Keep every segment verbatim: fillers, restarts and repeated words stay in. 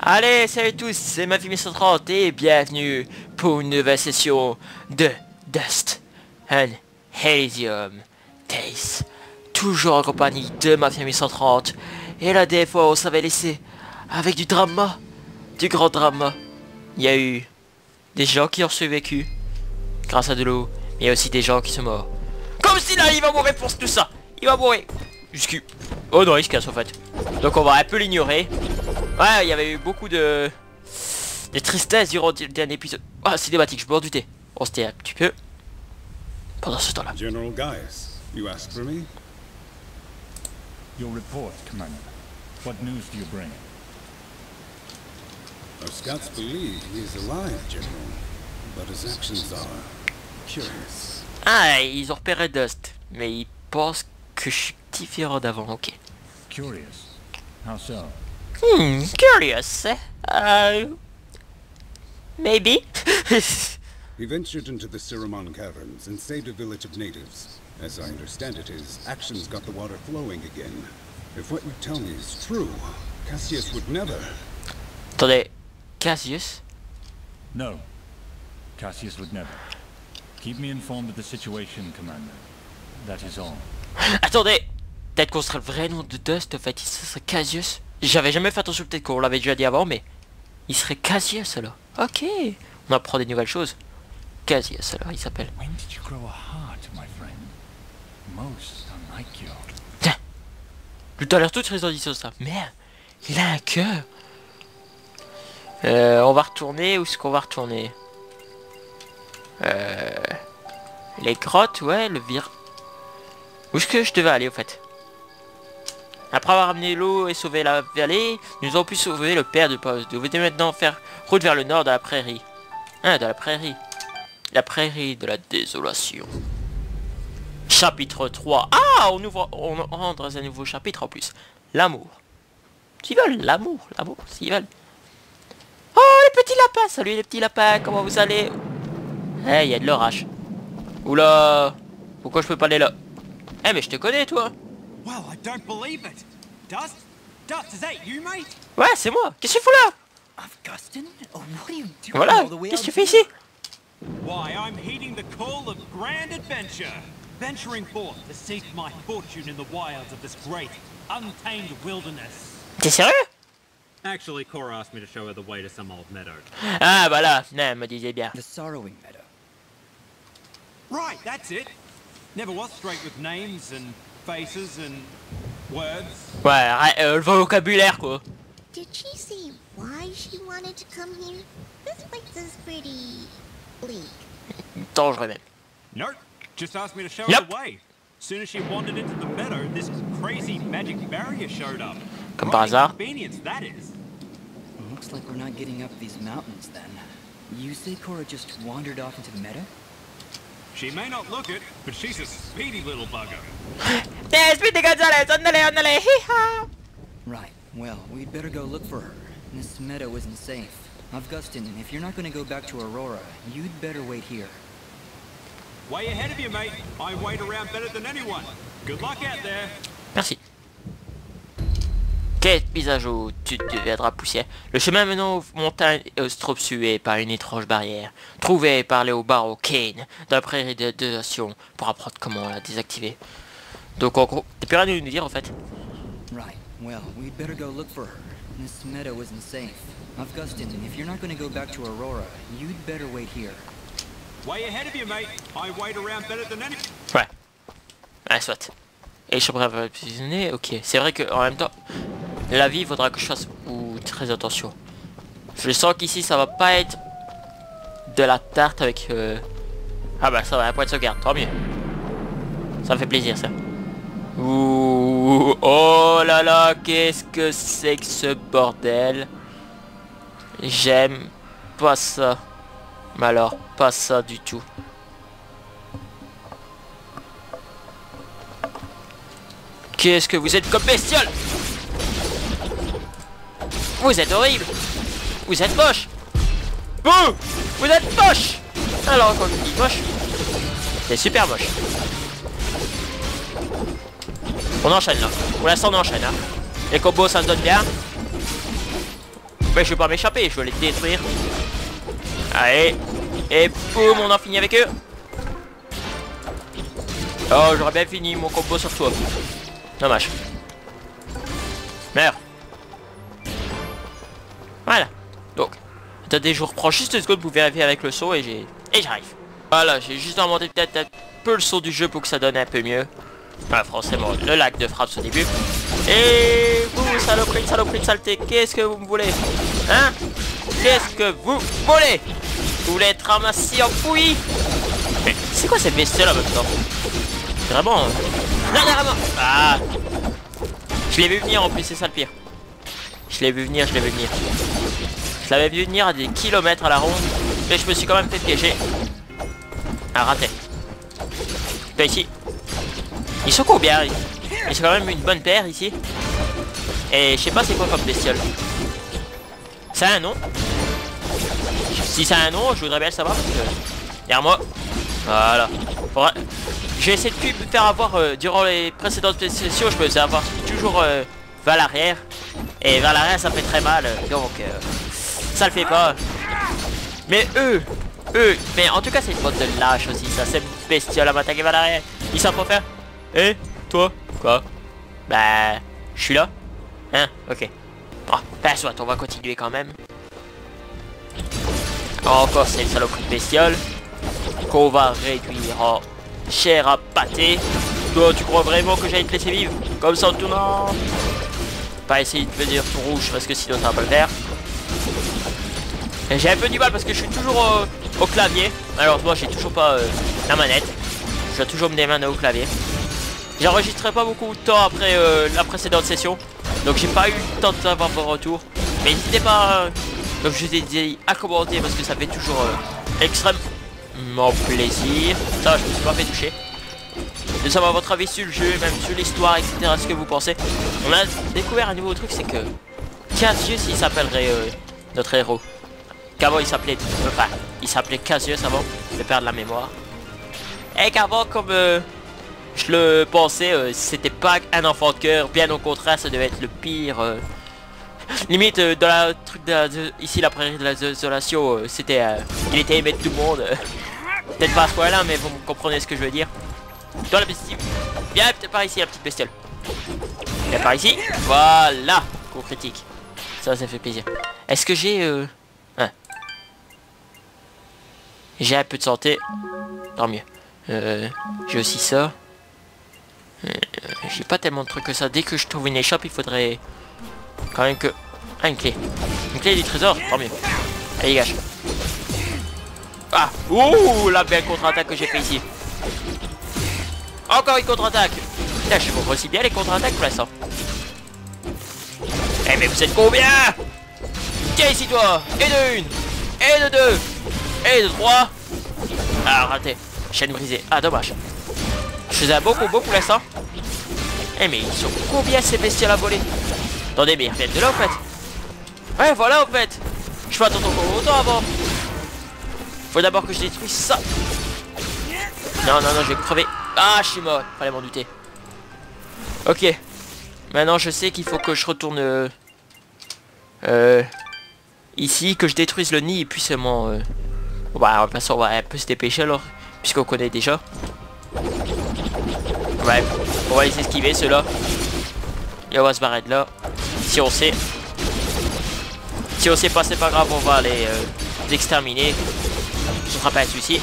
Allez, salut à tous, c'est ma cent trente et bienvenue pour une nouvelle session de Dust and Elysium Days. Toujours en compagnie de ma cent trente. Et la dernière fois, on s'avait laissé avec du drama, du grand drama. Il y a eu des gens qui ont survécu grâce à de l'eau, mais il y a aussi des gens qui sont morts. Comme si là, il va mourir pour tout ça. Il va mourir. Jusqu'à... Oh non, il se casse en fait. Donc on va un peu l'ignorer. Ouais, il y avait eu beaucoup de... de tristesse durant le dernier épisode. Ah, cinématique, je m'en doutais. On se tait un petit peu. Pendant ce temps-là. General Gaius, you asked for me? Your report, Commander. What news do you bring? Our scouts believe he is alive, General, but his actions are curious. Ah, ils ont repéré Dust, mais ils pensent que je suis différent d'avant, ok. Curious? How so? Hmm, curious. Uh, maybe. He ventured into the Siramon caverns and saved a village of natives. As I understand it, his actions got the water flowing again. If what you tell me is true, Cassius would never... Attendez, Cassius? No. Cassius would never. Keep me informed of the situation, Commander. That is all. Attendez, peut-être qu'on serait le vrai nom de Dust, en fait, il serait Cassius. J'avais jamais fait attention, peut-être qu'on l'avait déjà dit avant, mais... il serait Cassius, alors. Ok, on apprend des nouvelles choses. Cassius, alors, il s'appelle. When did you grow a heart, my friend? Most unlike you. Tiens, tout à l'heure, tout très sur ça. Merde, il a un cœur. Euh, on va retourner, où est-ce qu'on va retourner? Euh... Les grottes, ouais, le vir... Où est-ce que je devais aller, au fait? Après avoir amené l'eau et sauvé la vallée, nous avons pu sauver le père de poste. Vous devez maintenant faire route vers le nord de la prairie. Hein, de la prairie. La prairie de la désolation. Chapitre trois. Ah, on ouvre, on rentre dans un nouveau chapitre en plus. L'amour. S'ils veulent, l'amour, l'amour, s'ils veulent. Oh, les petits lapins. Salut les petits lapins, comment vous allez? Eh, il y a de l'orage. Oula. Pourquoi je peux pas aller là? Eh, mais je te connais, toi. Well, I don't believe it. Dust? Dust, is that you, mate? Ouais, c'est moi. Qu'est-ce que tu fous là? Augustin? Oh, what are you doing Voilà. all the way Qu'est-ce que tu out fais here? ici? Why, I'm heeding the call of grand adventure. Venturing forth to seek my fortune in the wilds of this great, untamed wilderness. T'es sérieux? Actually, Cora asked me to show her the way to some old meadow. Ah, voilà. Non, elle me disait bien. The Sorrowing Meadow. Right, that's it. Never was straight with names and faces and words. Ouais, euh, le vocabulaire, quoi. Did she say why she wanted to come here? This place is pretty bleak. Dangereux même. Nope, just asked me to show Yep. her the way. Soon as she wandered into the meadow, this crazy magic barrier showed up. Comme par hasard. Convenience, that is. Looks like we're not getting up these mountains then. You say Cora just wandered off into the meadow? She may not look it, but she's a speedy little bugger. Right, well, we'd better go look for her. This meadow isn't safe. Augustin, if you're not gonna go back to Aurora, you'd better wait here. Way ahead of you, mate. I wait around better than anyone. Good luck out there. Merci. Quête mise à jour, tu deviendras poussière. Le chemin menant aux montagnes est obstrué par une étrange barrière. Trouvée par Léobardo Kane dans la prairie de désolation pour apprendre comment la désactiver. Donc en gros, t'as plus rien à nous dire en fait. Right, well, we'd better go look for her. This meadow isn't safe. Augustin, if you're not gonna go back to Aurora, you'd better wait here. Way ahead of you, mate. I wait around better than anyone. Ouais. Ouais, soit. Et je serai emprisonné, ok. C'est vrai que en même temps, la vie, il faudra que je fasse ouh, très attention. Je sens qu'ici, ça va pas être de la tarte avec... Euh... Ah bah ça va, un point de sauvegarde, tant mieux. Ça me fait plaisir, ça. Ouh, oh là là, qu'est-ce que c'est que ce bordel? J'aime pas ça. Mais alors, pas ça du tout. Qu'est-ce que vous êtes comme bestiole? Vous êtes horrible. Vous êtes moche. Vous Vous êtes moche. Alors quand je dis moche, c'est super moche. On enchaîne là. Pour l'instant on enchaîne hein. Les combos ça se donne bien. Mais je vais pas m'échapper, je vais les détruire. Allez. Et boum, on en finit avec eux. Oh, j'aurais bien fini mon combo sur toi. Dommage. Merde. Voilà. Donc, attendez, je vous reprends juste deux secondes pour vérifier avec le saut et j'ai... Et j'arrive. Voilà, j'ai juste inventé peut-être un peu le saut du jeu pour que ça donne un peu mieux. Voilà, forcément, le lac de frappe au début. Et vous, saloperie, saloperie de saleté, qu'est-ce que vous me voulez? Hein? Qu'est-ce que vous voulez? Vous voulez être ramassé en fouillis? Mais c'est quoi cette bestiole en même temps? C'est vraiment... Euh... Non, non, vraiment. Ah. Je l'ai vu venir en plus, c'est ça le pire. Je l'ai vu venir, je l'ai vu venir. Je l'avais vu venir à des kilomètres à la ronde. Mais je me suis quand même fait piéger. Ah, raté. Là, ici. Ils sont combien? Ils sont quand même une bonne paire ici. Et je sais pas c'est quoi comme bestiole. Ça a un nom? Si ça a un nom, je voudrais bien le savoir parce que... Derrière moi. Voilà. Faudra... J'ai essayé de plus me faire avoir euh, durant les précédentes sessions, je me faisais avoir toujours euh, vers l'arrière. Et vers l'arrière ça fait très mal. Donc euh, ça le fait pas. Mais eux, eux, mais en tout cas c'est une mode de lâche aussi, ça c'est bestiole à m'attaquer vers l'arrière. Ils savent pas faire. Eh, toi? Quoi? Bah, je suis là. Hein? Ok. Bon, ben soit, on va continuer quand même. Encore cette saloperie de bestiole qu'on va réduire en chair à pâté. Toi, tu crois vraiment que j'allais te laisser vivre comme ça en tournant? Pas essayer de venir tout rouge parce que sinon ça va pas le faire. J'ai un peu du mal parce que je suis toujours euh, au clavier. Alors moi j'ai toujours pas euh, la manette. Je dois toujours me démaner au clavier. J'enregistrerai pas beaucoup de temps après euh, la précédente session. Donc j'ai pas eu le temps d'avoir vos retours. Mais n'hésitez pas, euh, comme je vous ai dit, à commenter parce que ça fait toujours euh, extrêmement plaisir. Ça, je me suis pas fait toucher. De savoir votre avis sur le jeu, même sur l'histoire, et cetera. Ce que vous pensez. On a découvert un nouveau truc, c'est que Cassius, il s'appellerait euh, notre héros. Qu'avant il s'appelait, enfin, il s'appelait Cassius avant, de perdre la mémoire. Et qu'avant, comme euh, je le pensais, euh, c'était pas un enfant de cœur, bien au contraire, ça devait être le pire. Euh, limite, euh, dans la truc de, la, de ici, la prairie de la désolation, euh, c'était, euh, il était aimé de tout le monde. Euh, peut-être pas à ce point-là, mais vous comprenez ce que je veux dire. Toi la bestiole, viens peut-être par ici, la petite bestiole. Viens par ici, voilà, coup critique. Ça, ça fait plaisir. Est-ce que j'ai, euh, hein. J'ai un peu de santé, tant mieux. Euh, j'ai aussi ça. Euh, j'ai pas tellement de trucs que ça. Dès que je trouve une échoppe, il faudrait quand même que... Ah, une clé. Une clé du trésor, tant mieux. Allez, dégage. Ah, ouh, la belle contre-attaque que j'ai fait ici. Encore une contre-attaque. Putain, je vois aussi bien les contre-attaques pour l'instant. Eh mais vous êtes combien? Tiens ici toi. Et de une. Et de deux. Et de trois. Ah, raté. Chaîne brisée. Ah, dommage. Je faisais un beau combo pour l'instant. Eh mais ils sont combien ces bestioles à voler? Attendez, mais ils reviennent de là en fait. Ouais, voilà en fait. Je fais attendre encore autant avant. Faut d'abord que je détruise ça. Non, non, non, je vais crever. Ah, je suis mort. Fallait m'en douter. Ok. Maintenant, je sais qu'il faut que je retourne... Euh, euh, ici, que je détruise le nid et puis seulement... Euh, bah, de toute façon, on va un peu se dépêcher alors. Puisqu'on connaît déjà. Ouais, on va les esquiver ceux-là. Et on va se barrer de là. Si on sait. Si on sait pas, c'est pas grave, on va les, euh, les exterminer. Ce sera pas un souci.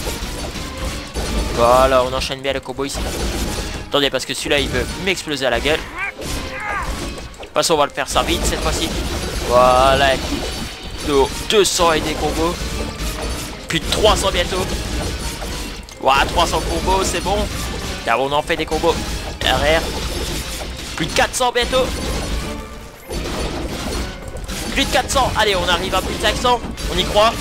Voilà, on enchaîne bien le combo ici. Attendez, parce que celui-là, il veut m'exploser à la gueule. De toute façon, on va le faire ça vite cette fois-ci. Voilà. deux cents et des combos. Plus de trois cents bientôt. Voilà, trois cents combos, c'est bon. Car on en fait des combos. Derrière. Plus de quatre cents bientôt. Plus de quatre cents. Allez, on arrive à plus de cinq cents. On y croit.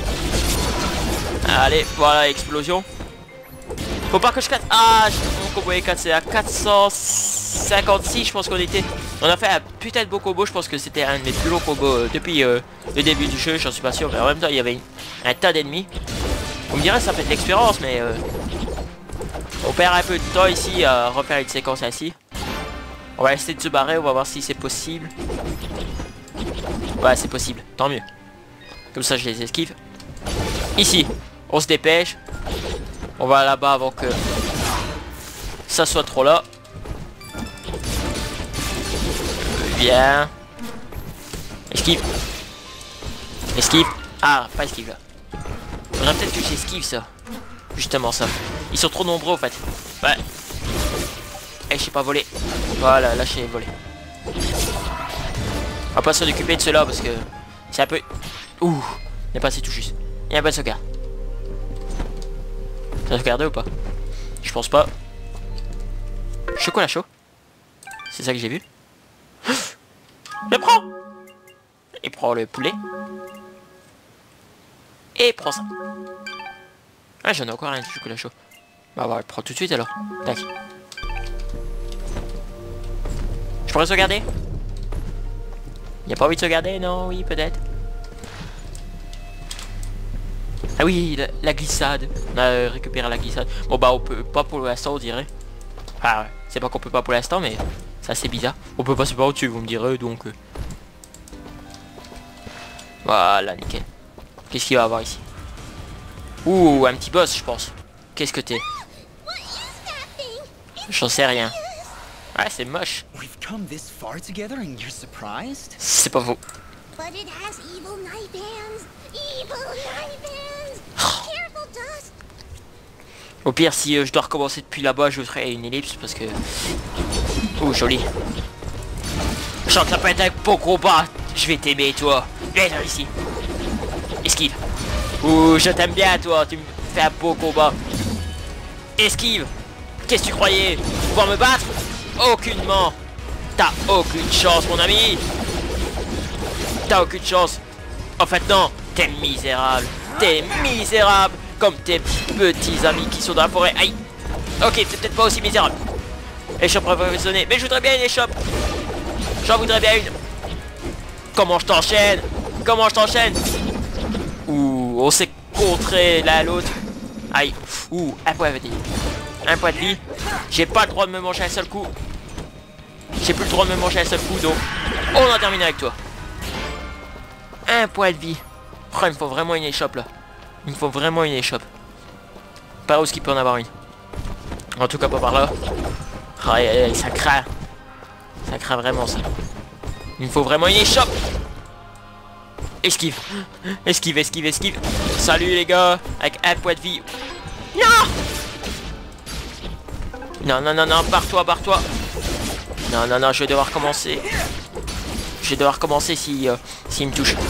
Allez, voilà, explosion. Faut pas que je casse. Ah, mon combo est cassé à quatre cent cinquante-six, je pense qu'on était. On a fait un putain de beau combo, je pense que c'était un de mes plus longs combos euh, depuis euh, le début du jeu, j'en suis pas sûr, mais en même temps il y avait un tas d'ennemis. On me dirait ça fait de l'expérience, mais euh, on perd un peu de temps ici à refaire une séquence ainsi. On va essayer de se barrer, on va voir si c'est possible. Ouais, c'est possible. Tant mieux. Comme ça, je les esquive. Ici, on se dépêche. On va là-bas avant que ça soit trop là. Bien. Esquive. Esquive. Ah, pas esquive là. Faudrait peut-être que j'esquive ça. Justement ça. Ils sont trop nombreux en fait. Ouais. Eh, je sais pas voler. Voilà, là je sais voler. On va pas s'en occuper de cela parce que c'est un peu... Ouh, il n'est pas assez tout juste. Il y a un bon sauvegarde. Ça se garde ou pas? Je pense pas. Chocolat chaud. C'est ça que j'ai vu. Le prends. Et prends le poulet. Et prends ça. Ah, j'en ai encore un du chocolat chaud. Bah, on va le prendre tout de suite alors. Tac. Je pourrais sauvegarder? Il a pas envie de sauvegarder? Non, oui, peut-être. Ah oui, la, la glissade. On a euh, récupéré la glissade. Bon bah on peut pas pour l'instant on dirait. Ah c'est pas qu'on peut pas pour l'instant mais ça c'est bizarre. On peut passer par au-dessus vous me direz donc. Euh... Voilà nickel. Qu'est-ce qu'il va y avoir ici? Ouh un petit boss je pense. Qu'est-ce que t'es? J'en sais rien. Ouais c'est moche. C'est pas faux. But it has evil knife hands. Evil knife hands. Careful, Dust. Au pire, si euh, je dois recommencer depuis là-bas, je ferai une ellipse parce que... Oh, joli. Je sens que ça peut être un beau combat. Je vais t'aimer, toi. Viens ici. Esquive. Ouh, je t'aime bien, toi. Tu me fais un beau combat. Esquive. Qu'est-ce que tu croyais? Pouvoir me battre? Aucunement. T'as aucune chance, mon ami. T'as aucune chance. En fait, non. T'es misérable. T'es misérable. Comme tes petits amis qui sont dans la forêt. Aïe. Ok, c'est peut-être pas aussi misérable. Échoppe professionnelle. Mais je voudrais bien une échoppe. J'en voudrais bien une. Comment je t'enchaîne? Comment je t'enchaîne? Ouh, on s'est contré l'un à l'autre. Aïe. Ouh, un point de vie. Un point de vie. J'ai pas le droit de me manger un seul coup. J'ai plus le droit de me manger un seul coup, donc on a terminé avec toi. Un point de vie. Oh, il me faut vraiment une échoppe là. Il me faut vraiment une échoppe. Par où est-ce qu'il peut en avoir une? En tout cas pas par là. Ah, ça craint. Ça craint vraiment ça. Il me faut vraiment une échoppe. Esquive. Esquive, esquive, esquive. Salut les gars. Avec un point de vie. Non. Non, non, non, non. Barre-toi, barre-toi. Non, non, non. Je vais devoir commencer. Je vais devoir commencer si, euh, s'il me touche.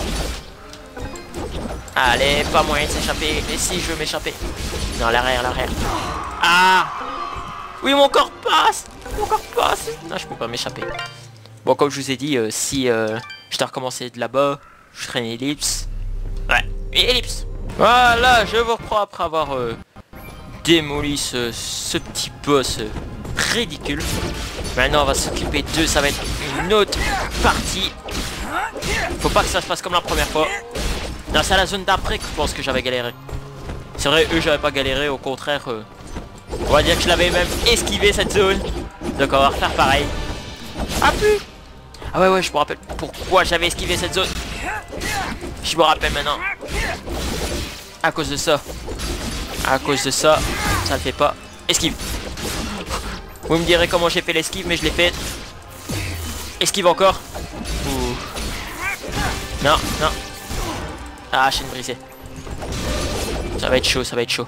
Allez, pas moyen de s'échapper. Et si je veux m'échapper? Non, l'arrière, l'arrière. Ah! Oui, mon corps passe! Mon corps passe! Non, je peux pas m'échapper. Bon, comme je vous ai dit, euh, si euh, je dois recommencer de là-bas, je ferai une ellipse. Ouais, une ellipse! Voilà, je vous reprends après avoir euh, démoli ce, ce petit boss euh, ridicule. Maintenant, on va s'occuper d'eux. Ça va être une autre partie. Faut pas que ça se passe comme la première fois. Non, c'est à la zone d'après que je pense que j'avais galéré. C'est vrai, eux, j'avais pas galéré. Au contraire, euh, on va dire que je l'avais même esquivé cette zone. Donc, on va refaire pareil. Ah, plus. Ah ouais, ouais, je me rappelle pourquoi j'avais esquivé cette zone. Je me rappelle maintenant. À cause de ça. À cause de ça. Ça le fait pas. Esquive. Vous me direz comment j'ai fait l'esquive, mais je l'ai fait. Esquive encore. Ouh. Non, non. Ah, chaîne brisée. Ça va être chaud, ça va être chaud.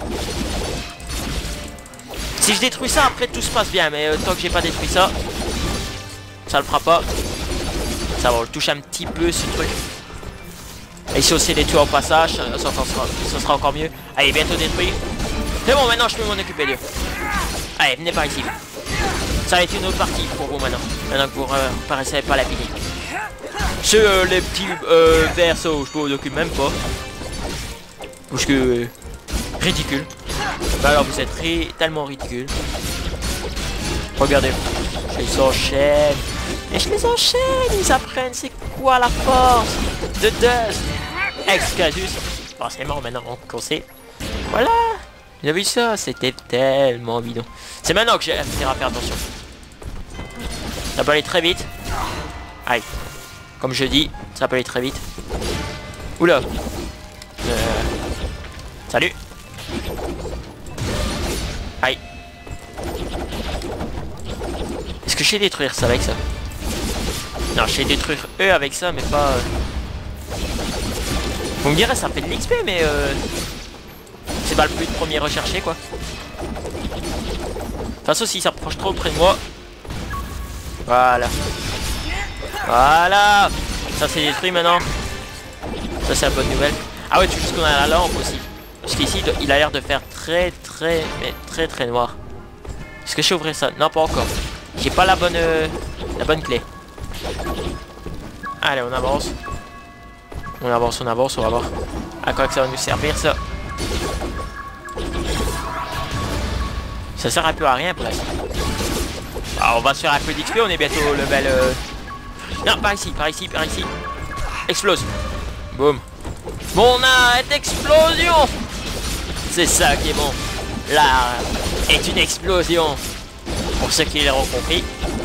Si je détruis ça, après tout se passe bien. Mais euh, tant que j'ai pas détruit ça, ça le fera pas. Ça va, on le touche un petit peu ce truc. Et si aussi les tuer au passage, ça, ça, sera, ça sera encore mieux. Allez, bientôt détruit. C'est bon, maintenant je peux m'en occuper d'eux. Allez, venez par ici. Ça va être une autre partie pour vous maintenant. Maintenant que vous ne euh, paraissez pas la piner. C'est euh, les petits euh, versos, je m'en occupe même pas. Parce que... Euh, ridicule. Bah alors vous êtes ri tellement ridicule. Regardez. Je les enchaîne. Et je les enchaîne. Ils apprennent c'est quoi la force de Dust. Excasus. Forcément maintenant on sait. Voilà. Vous avez vu ça? C'était tellement bidon. C'est maintenant que j'ai à faire attention. Ça peut aller très vite. Aïe. Comme je dis, ça peut aller très vite. Oula. Euh... Salut. Aïe. Est-ce que je sais détruire ça avec ça? Non, je sais détruire eux avec ça, mais pas... Euh... Vous me direz, ça fait de l'X P, mais... Euh... C'est pas le plus de premier recherché, quoi. De toute façon, s'il s'approche trop près de moi... Voilà. Voilà. Ça, c'est détruit maintenant. Ça, c'est la bonne nouvelle. Ah ouais, tu sais qu'on a la lampe aussi. Parce qu'ici, il a l'air de faire très, très, mais très, très noir. Est-ce que je sais ouvrir ça? Non, pas encore. J'ai pas la bonne, euh, la bonne clé. Allez, on avance. On avance, on avance, on va voir à quoi que ça va nous servir, ça. Ça sert un peu à rien pour l'instant. Alors, on va se faire un peu d'X P, on est bientôt au level... Euh... Non, par ici, par ici, par ici. Explose. Boum. Bon, on a une explosion. C'est ça qui est bon. Là est une explosion. Pour ceux qui l'auront compris.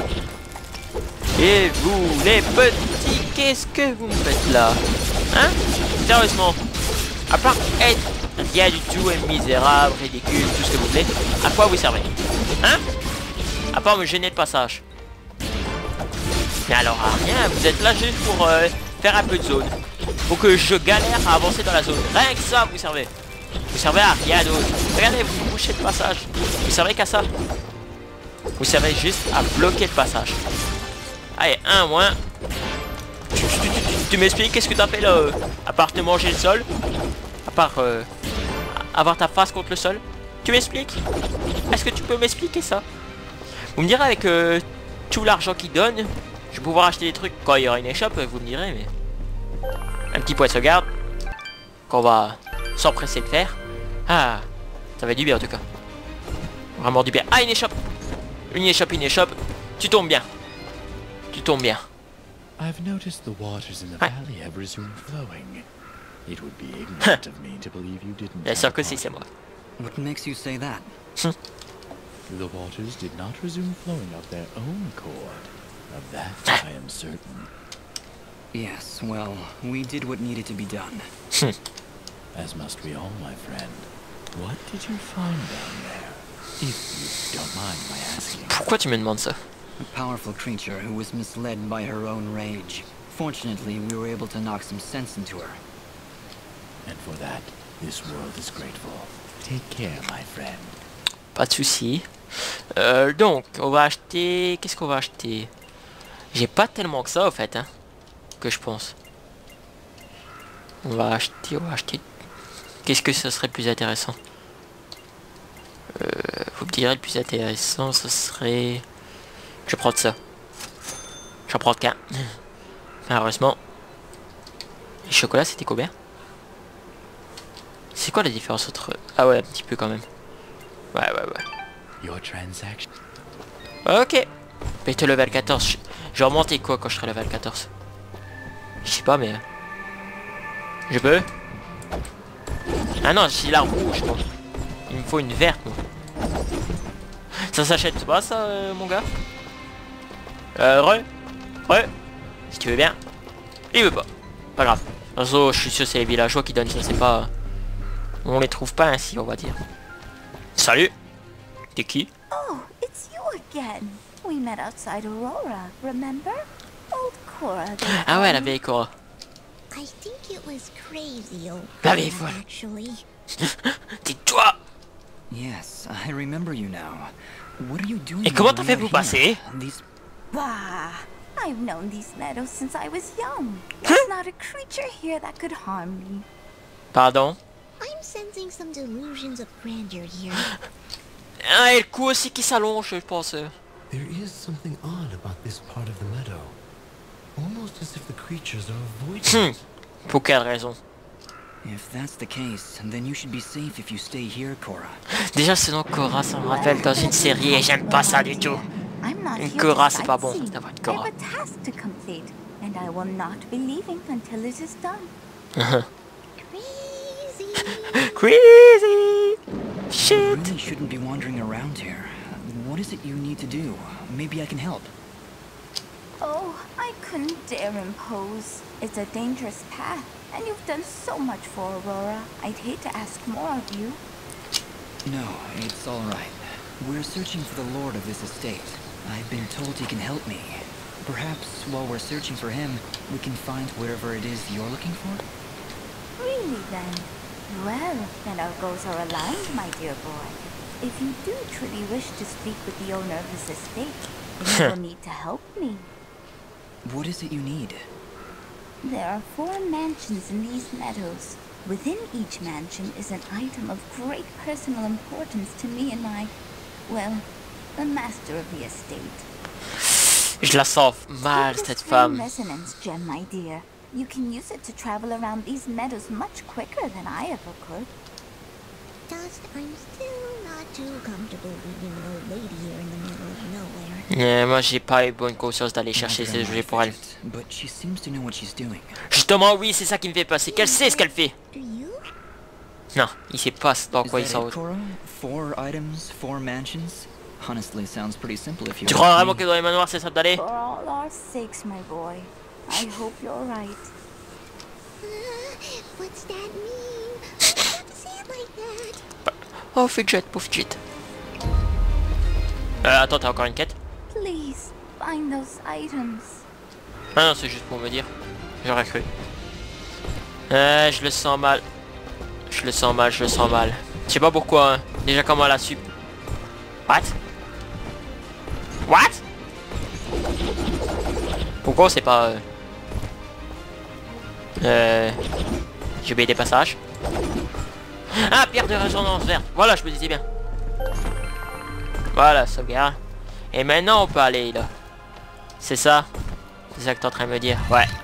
Et vous, les petits, qu'est-ce que vous me faites là? Hein? Sérieusement. À part être rien du tout et misérable, ridicule, tout ce que vous voulez, à quoi vous servez? Hein? À part me gêner de passage. Mais alors à rien, vous êtes là juste pour euh, faire un peu de zone. Pour que je galère à avancer dans la zone. Rien que ça, vous servez. Vous servez à rien d'autre. Regardez, vous bouchez le passage. Vous servez qu'à ça. Vous servez juste à bloquer le passage. Allez, un moins. Tu, tu, tu, tu, tu m'expliques qu'est-ce que t'as fait là euh, à part te manger le sol? À part euh, avoir ta face contre le sol? Tu m'expliques? Est-ce que tu peux m'expliquer ça? Vous me direz avec euh, tout l'argent qu'il donne, je vais pouvoir acheter des trucs quand il y aura une échoppe, vous me direz, mais... Un petit point de sauvegarde. Qu'on va s'empresser de faire. Ah, ça va être du bien en tout cas. Vraiment du bien. Ah, une échoppe. Une échoppe, une échoppe. Tu tombes bien. Tu tombes bien. I've noticed the waters in the Ouais. valley have resumed flowing. It would be ignorant of me to believe you didn't. Bien sûr que si, c'est moi. What makes you say that? The waters did not resume flowing of their own accord. Of that I am certain. Yes, well, we did what needed to be done. As must we all, my friend. What did you find down there? If you don't mind my asking. Pourquoi tu me demandes ça? A powerful creature who was misled by her own rage. Fortunately, we were able to knock some sense into her. And for that, this world is grateful. Take care, my friend. Pas de soucis. Euh, donc, on va acheter... Qu'est-ce qu'on va acheter? J'ai pas tellement que ça, au fait, hein. Que je pense. On va acheter... On va acheter... Qu'est-ce que ce serait le plus intéressant? Euh... Vous me direz, le plus intéressant, ce serait... Je vais prendre ça. Je vais prendre qu'un. Malheureusement. Les chocolats, c'était combien? C'est quoi la différence entre... Ah ouais, un petit peu quand même. Ouais, ouais, ouais. Your transaction. Ok. Mais t'es level quatorze. Je je vais remonter quoi quand je serai level quatorze? Je sais pas, mais... Je peux? Ah non, j'ai la rouge, moi. Il me faut une verte, moi. Ça s'achète pas, ça, euh, mon gars? Euh, re? Re? Si tu veux bien. Il veut pas. Pas grave. De toute façon, je suis sûr que c'est les villageois qui donnent ça, c'est pas... On les trouve pas ainsi, on va dire. Salut. T'es qui? Oh, it's you again. We met outside Aurora, remember? Old Cora. the Ah ouais, la one. vieille Cora. I think it was crazy, old La vieille Cora, folle. actually. Tais-toi. Yes, I remember you now. What are you doing? Et comment when t'as we fait are pour here? passer? These... Bah, I've known these meadows since I was young. There's not a creature here that could harm me. Pardon? I'm sensing some delusions of grandeur here. Ah, et le cou aussi qui s'allonge, je pense. There is something odd about this part of the meadow. Almost as if the creatures are avoiding Hmm. it. Pour quelle raison? If that's the case, then you should be safe if you stay here, Cora. Déjà, ce nom Cora, ça me rappelle dans une série et j'aime pas ça du tout. I'm not Une here Cora, to c'est pas bon sightsee. d'avoir une I Cora. have a task to complete, and I will not be leaving until it is done. Crazy. Crazy! You Shit! really shouldn't be wandering around here. What is it you need to do? Maybe I can help. Oh, I couldn't dare impose. It's a dangerous path, and you've done so much for Aurora. I'd hate to ask more of you. No, it's all right. We're searching for the lord of this estate. I've been told he can help me. Perhaps while we're searching for him, we can find whatever it is you're looking for? Really then? Well, then our goals are aligned, my dear boy. If you do truly wish to speak with the owner of this estate, then you will need to help me. What is it you need? There are four mansions in these meadows. Within each mansion is an item of great personal importance to me and my, well, the master of the estate. Je la sens mal, cette femme. Resonance gem, my dear. You can use it to travel around these meadows much quicker than I ever could. Dust, I'm still not too comfortable leaving an old lady here in the middle of nowhere. Yeah, moi j'ai pas eu bonne conscience d'aller chercher ces objets pour elle. But she seems to know what she's doing. Justement oui, c'est ça qui me fait passer, qu'elle sait ce qu'elle fait. Non, il sait pas dans quoi il s'en va. Four items, four mansions. Honestly, sounds pretty simple if you. Tu crois vraiment que dans les manoirs c'est simple d'aller? For all our sakes, my boy. I hope you're right. Uh, what's that mean? I don't have to say it like that. Oh, Fidget, pauvre Fidget. Euh, attends, t'as encore une quête? Please, find those items. Ah non, c'est juste pour me dire. J'aurais cru. Euh, je le sens mal. Je le sens mal, je le sens mal. Je sais pas pourquoi, hein. Déjà comment elle a su. What? What? Pourquoi c'est pas... Euh... euh... J'ai oublié des passages. Ah, pierre de résonance verte. Voilà, je me disais bien. Voilà, sauvegarde. Et maintenant, on peut aller là. C'est ça? C'est ça que t'es en train de me dire? Ouais.